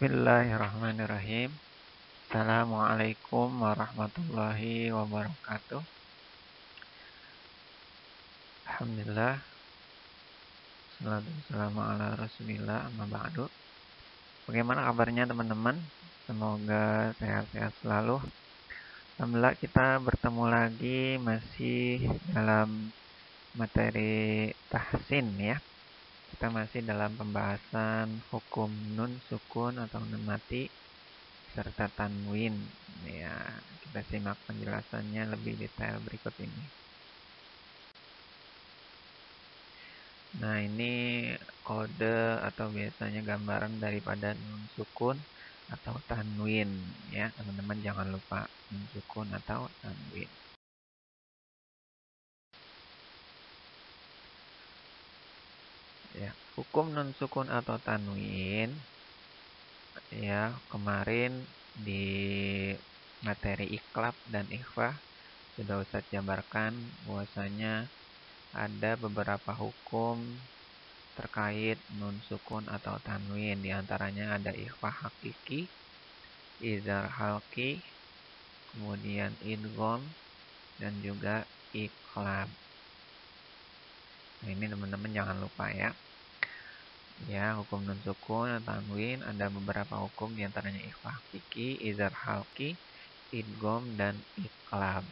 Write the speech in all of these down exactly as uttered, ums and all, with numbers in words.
Bismillahirrahmanirrahim. Assalamualaikum warahmatullahi wabarakatuh. Alhamdulillah. Salatu wassalamu ala rasulillah amma ba'du. Bagaimana kabarnya teman-teman? Semoga sehat-sehat selalu. Alhamdulillah kita bertemu lagi masih dalam materi tahsin ya. Kita masih dalam pembahasan hukum nun sukun atau nun mati serta tanwin ya. Kita simak penjelasannya lebih detail berikut ini. Nah, ini kode atau biasanya gambaran daripada nun sukun atau tanwin ya. Teman-teman jangan lupa nun sukun atau tanwin. Ya, hukum nun sukun atau tanwin ya, kemarin di materi iklab dan ikhfa sudah Ustadz jabarkan bahwasanya ada beberapa hukum terkait nun sukun atau tanwin. Di antaranya ada ikhfa hakiki, izhar halki, kemudian idgham dan juga iqlab. Nah, ini teman-teman jangan lupa ya. Ya, hukum nun sukun atau tanwin ada beberapa hukum, di antaranya ikhfa hakiki, izhar halki, idgham dan iqlab.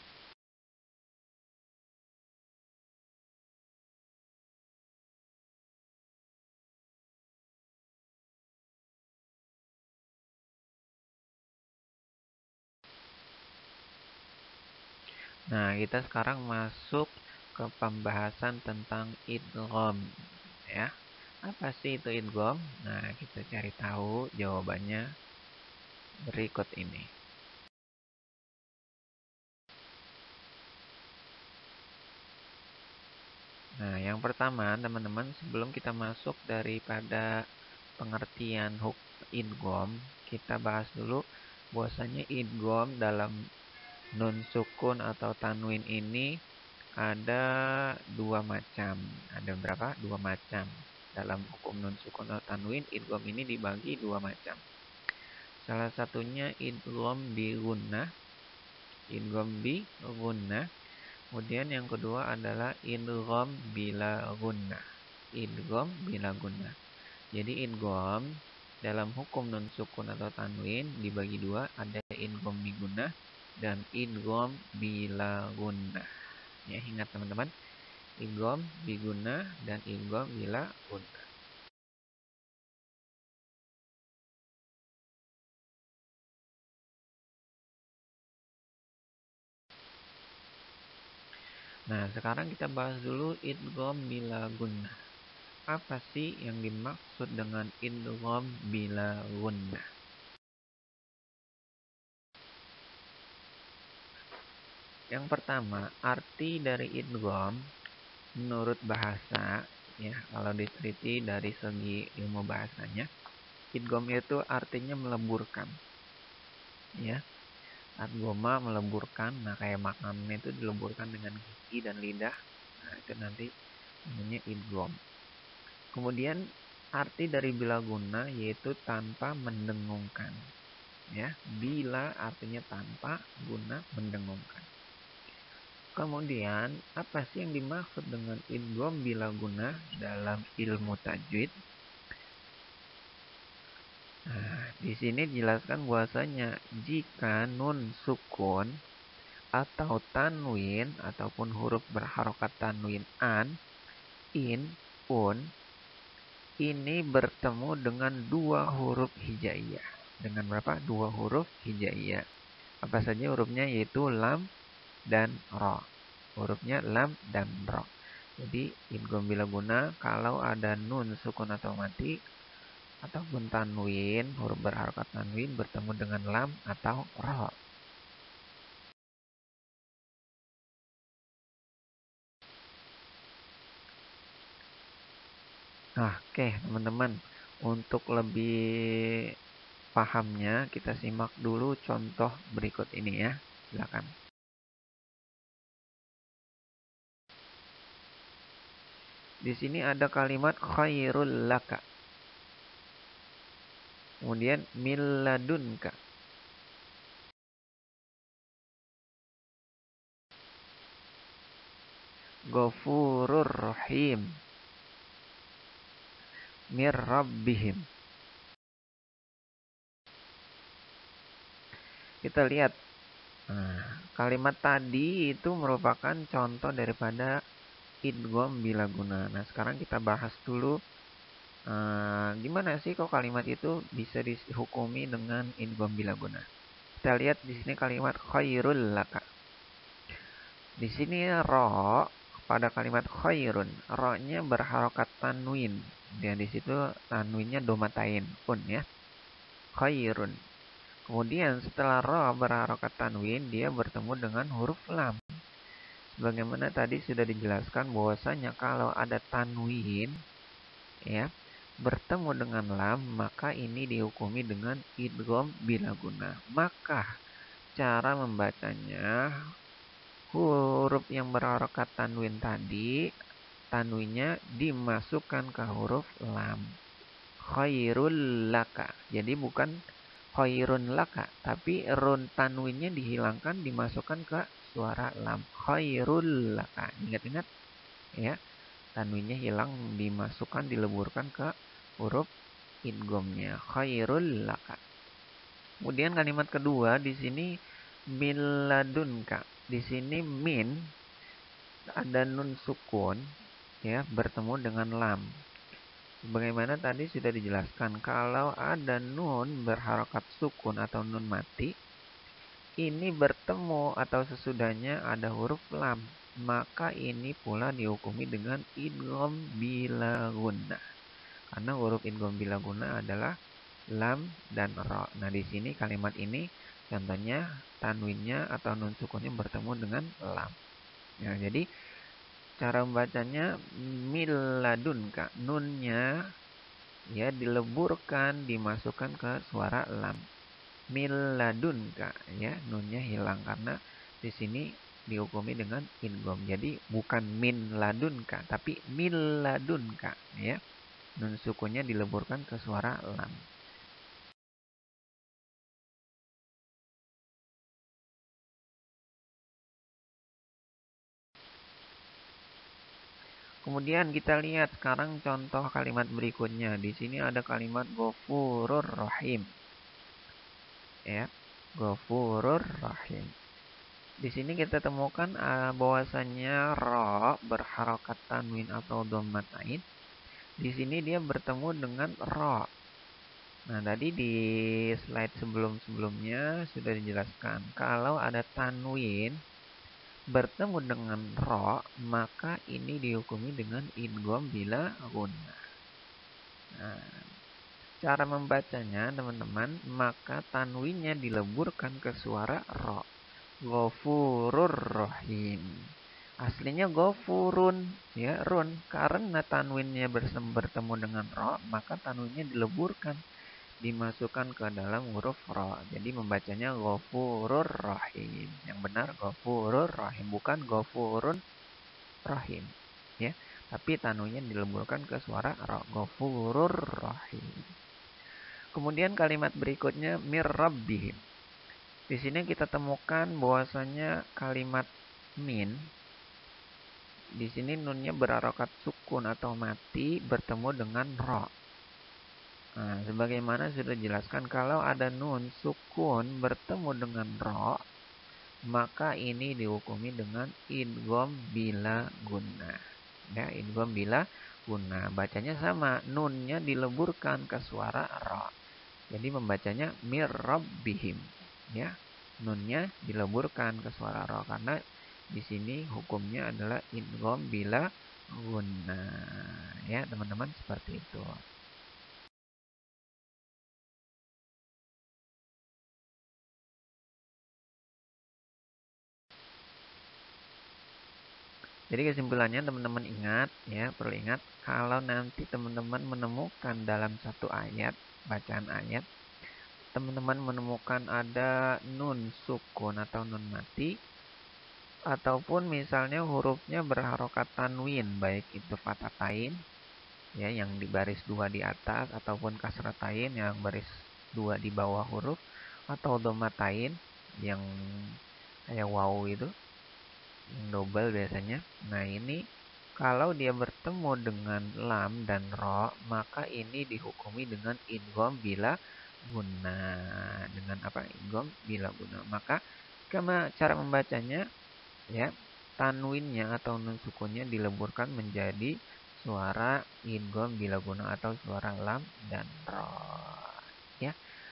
Nah, kita sekarang masuk ke pembahasan tentang idgham ya. Apa sih itu idgham? Nah, kita cari tahu jawabannya berikut ini. Nah, yang pertama, teman-teman, sebelum kita masuk daripada pengertian huk idgham, kita bahas dulu bahwasanya idgham dalam nun sukun atau tanwin ini ada dua macam. Ada berapa? Dua macam. Dalam hukum nun sukun atau tanwin, idgham ini dibagi dua macam. Salah satunya idgham bi gunnah, idgham bi gunnah. Kemudian yang kedua adalah idgham bila gunnah, idgham bila gunnah. Jadi idgham dalam hukum nun sukun atau tanwin dibagi dua, ada idgham bi gunnah dan idgham bila gunnah. Ya, ingat teman-teman, idgham bi gunnah dan idgham bila gunnah. Nah, sekarang kita bahas dulu idgham bila gunnah. Apa sih yang dimaksud dengan idgham bila gunnah? Yang pertama, arti dari idgham menurut bahasa ya, kalau diteliti dari segi ilmu bahasanya, idgham itu artinya meleburkan. Ya. Adgoma meleburkan, nah kayak makanan itu dileburkan dengan gigi dan lidah. Nah, itu nanti namanya idgham. Kemudian arti dari bila guna yaitu tanpa mendengungkan. Ya, bila artinya tanpa, guna mendengungkan. Kemudian, apa sih yang dimaksud dengan idgham bila guna dalam ilmu tajwid? Nah, di sini dijelaskan bahwasanya jika nun sukun atau tanwin ataupun huruf berharokat tanwin an, in, un, ini bertemu dengan dua huruf hijaiyah. Dengan berapa? Dua huruf hijaiyah. Apa saja hurufnya? Yaitu lam dan ro. Hurufnya lam dan ro. Jadi idgham bila guna kalau ada nun sukun atau mati ataupun tanwin, huruf berharokat tanwin bertemu dengan lam atau ro. Nah, oke teman-teman, untuk lebih pahamnya kita simak dulu contoh berikut ini ya. Silakan. Di sini ada kalimat khairul laka. Kemudian milladunka. Ghafurur rahim. Mir rabbihim. Kita lihat. Nah, kalimat tadi itu merupakan contoh daripada idgham bila guna. Nah, sekarang kita bahas dulu uh, gimana sih kok kalimat itu bisa dihukumi dengan idgham bila guna. Kita lihat di sini kalimat khairul laka. Di sini ro pada kalimat khairun, ro-nya berharokat tanwin. Dan di situ tanwinnya domatain un ya. Khairun. Kemudian setelah ro berharokat tanwin, dia bertemu dengan huruf lam. Sebagaimana tadi sudah dijelaskan bahwasanya kalau ada tanwin ya bertemu dengan lam, maka ini dihukumi dengan idgham bila guna. Maka cara membacanya, huruf yang berharokat tanwin tadi, tanwinnya dimasukkan ke huruf lam. Khairul laka. Jadi bukan khairun laka, tapi run tanwinnya dihilangkan, dimasukkan ke suara lam. Khairul laka. Ingat-ingat ya. Tanwinnya hilang, dimasukkan, dileburkan ke huruf idghamnya. Khairul laka. Kemudian kalimat kedua di sini milladunka. Di sini min ada nun sukun ya bertemu dengan lam. Sebagaimana tadi sudah dijelaskan, kalau ada nun berharokat sukun atau nun mati, ini bertemu atau sesudahnya ada huruf lam, maka ini pula dihukumi dengan idgham bila guna. Karena huruf idgham bila guna adalah lam dan ro. Nah, di sini kalimat ini contohnya tanwinnya atau nun sukunnya bertemu dengan lam. Ya, jadi cara membacanya milladunka. Nunnya ya dileburkan, dimasukkan ke suara lam. Milladunka ya, nunnya hilang karena di sini dihukumi dengan idgham. Jadi bukan min ladunka tapi milladunka ya. Nun sukunnya dileburkan ke suara lam. Kemudian kita lihat sekarang contoh kalimat berikutnya. Di sini ada kalimat ghafurur rahim. Ya, ghafurur rahim. Di sini kita temukan uh, bahwasannya ro berharokat tanwin atau dhammatain. Di sini dia bertemu dengan ro. Nah, tadi di slide sebelum-sebelumnya sudah dijelaskan kalau ada tanwin bertemu dengan ro, maka ini dihukumi dengan idgham bila guna. Nah, cara membacanya teman-teman, maka tanwinnya dileburkan ke suara ro. Ghafurur rahim. Aslinya ghafurun ya, run. Karena tanwinnya bertemu dengan ro, maka tanwinnya dileburkan, dimasukkan ke dalam huruf ro. Jadi membacanya ghafurur rahim. Yang benar ghafurur rahim, bukan ghafurun rahim ya. Tapi tanwinnya dileburkan ke suara ro. Ghafurur rahim. Kemudian kalimat berikutnya mir rabbihim. Di sini kita temukan bahwasanya kalimat min di sini nunnya berharokat sukun atau mati bertemu dengan ro. Nah, sebagaimana sudah dijelaskan, kalau ada nun sukun bertemu dengan ro, maka ini dihukumi dengan idgham bila guna. Ya, idgham bila guna. Bacanya sama, nunnya dileburkan ke suara ro. Jadi membacanya mir rabbihim. Ya, nunnya dileburkan ke suara ro karena di sini hukumnya adalah idgham bila guna. Ya, teman-teman, seperti itu. Jadi kesimpulannya teman-teman ingat ya, perlu ingat kalau nanti teman-teman menemukan dalam satu ayat, bacaan ayat, teman-teman menemukan ada nun sukun atau nun mati, ataupun misalnya hurufnya berharokat tanwin, baik itu fathatain ya, yang di baris dua di atas, ataupun kasratain yang baris dua di bawah huruf, atau domatain yang kayak wow itu, yang double biasanya. Nah, ini kalau dia bertemu dengan lam dan ro, maka ini dihukumi dengan idgham bila guna. Dengan apa? Idgham bila guna. Maka cara membacanya, ya, tanwinnya atau nun sukunnya dileburkan menjadi suara idgham bila guna atau suara lam dan ro, ya.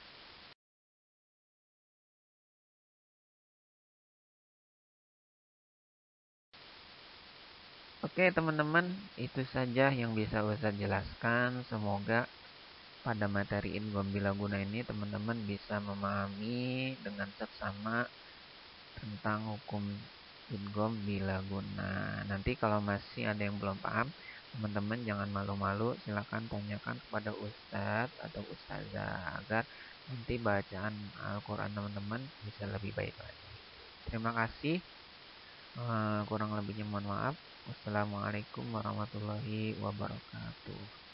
Oke teman-teman, itu saja yang bisa Ustaz jelaskan. Semoga pada materi idgham bila guna ini teman-teman bisa memahami dengan seksama tentang hukum idgham bila guna. Nanti kalau masih ada yang belum paham, teman-teman jangan malu-malu, silakan tanyakan kepada Ustadz atau Ustazah agar nanti bacaan Al-Quran teman-teman bisa lebih baik lagi. Terima kasih. Uh, kurang lebihnya mohon maaf. Wassalamualaikum warahmatullahi wabarakatuh.